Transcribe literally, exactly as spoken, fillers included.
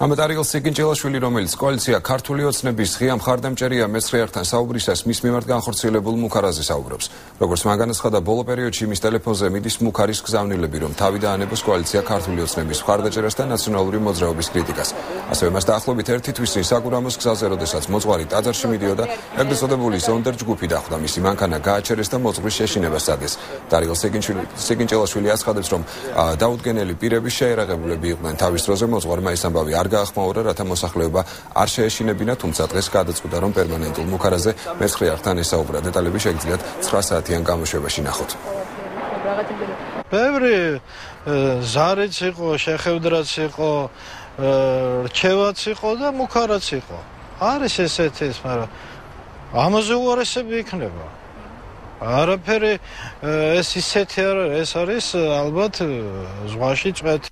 ამათ არიელ სიგინჯელაშვილი, რომელიც კოალიცია ქართული ოცნების ღია მხარდამჭერია მეცხრეერთან საუბრისას მის მიმართ განხორციელებულ მუქარაზე საუბრობს. როგორც მან განაცხადა, ბოლო პერიოდში მის ტელეფონზე მიდის მუქარის გზავნილები, რომ თავი დაანებოს კოალიცია ქართული ოცნების მხარდაჭერას და ნაციონალური მოძრაობის კრიტიკას. ასევე მას დაახლოებით ერთი თვის წინ საგურამოს გზაზე, როდესაც მოძღვარი ტაძარში მიდიოდა, ეგრეთ წოდებული ზონდერ ჯგუფი დახვდა, მისი მანქანა გააჩერეს და მოძღვრის შეშინებას სცადეს. არიელ სიგინჯელაშვილი აცხადებს, რომ დაუდგენელი პირები შეერაღებულები იყვნენ. თავის დროზე მოძღვარმა ეს ამბავი არ გაახმაურა, რათა მოსახლეობა არ შეეშინებინა, თუმცა დღეს გადაწყვიტა, რომ პერმანენტულ მუქარაზე მეცხრეერთან ესაუბრა. დეტალები შეგიძლიათ ცხრა საათიან გამოშვებაში ნახოთ. ბევრი ზარიც იყო, შეხედრაც იყო, რჩევაც იყო და მუქარაც იყო. არის ესეთი ის, მაგრამ ამაზე უარესები იქნება. არაფერი ეს ისეთი არ არის, ეს არის ალბათ ზღვაში წვეთ.